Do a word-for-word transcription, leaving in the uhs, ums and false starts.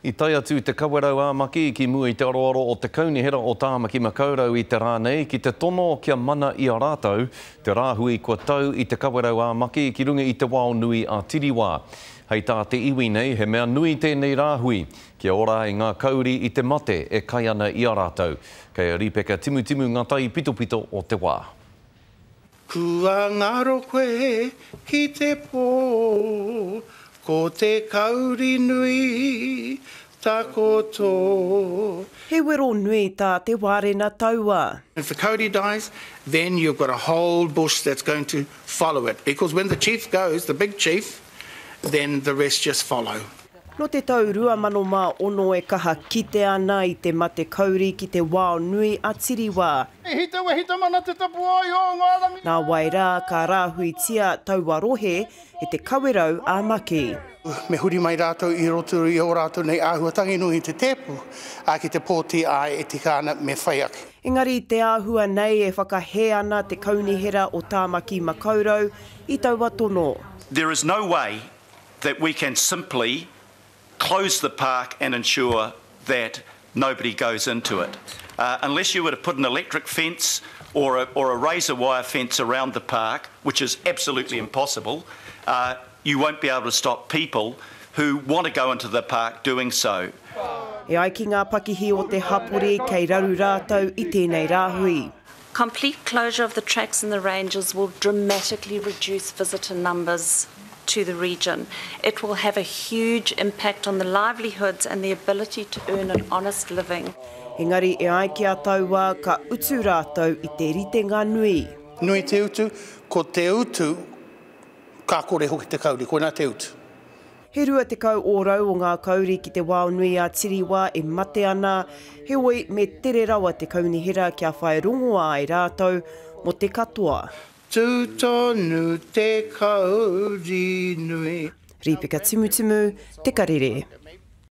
I tai atu te Kawerau a Maki ki mua i te aroaro o te kaunihera o Tāmaki Makaurau i te rānei ki te tono kia mana i a rātou, te rāhui kua tau i te Kawerau a Maki ki runga i te wao nui a Tiriwā. Hei tā te iwi nei, he mea nui tēnei rāhui, kia ora i ngā kauri i te mate e kai ana i a rātou. Kei Ripeka Timutimu ngā tai pitopito o te wā. Kua ngaro koe ki te pō, ko te kauri nui takoto. He wero nui tā te wārena taua. If the kauri dies, then you've got a whole bush that's going to follow it. Because when the chief goes, the big chief, then the rest just follow. No te tau rua mano mā ono e kaha kite ana i te mate kauri ki te wao nui a Tiriwā. Nā wairā ka rāhui tia taua rohe e te Kawerau a Maki. Me huri mai rātou i roto i o rātou nei āhuatangi nui te tepu, a ki te pōti ai e tikana me whaiaki. Engari te āhua nei e whakahe ana te kaunihera o Tāmaki Makaurau i taua tono. There is no way that we can simply close the park and ensure that nobody goes into it. Uh, unless you were to put an electric fence or a, or a razor wire fence around the park, which is absolutely impossible, uh, you won't be able to stop people who want to go into the park doing so. E ai ki ngā pakihi o te hapori kei raru rātou i tēnei rāhui. Complete closure of the tracks and the ranges will dramatically reduce visitor numbers to the region. It will have a huge impact on the livelihoods and the ability to earn an honest living. Engari e ai ki a taua ka utu rātou i te ritenga nui. Nui te utu, ko te utu, ka kore hoki te kauri, koina te utu. He rua te kau ōrau o ngā kauri ki te wao nui a Tiriwā e mate ana, he oi me tere rawa te kaunihera kia whai rongoa ai rātou mo te katoa. Tūtonu te kauri nui. Ripeka Timutimu, te Karere.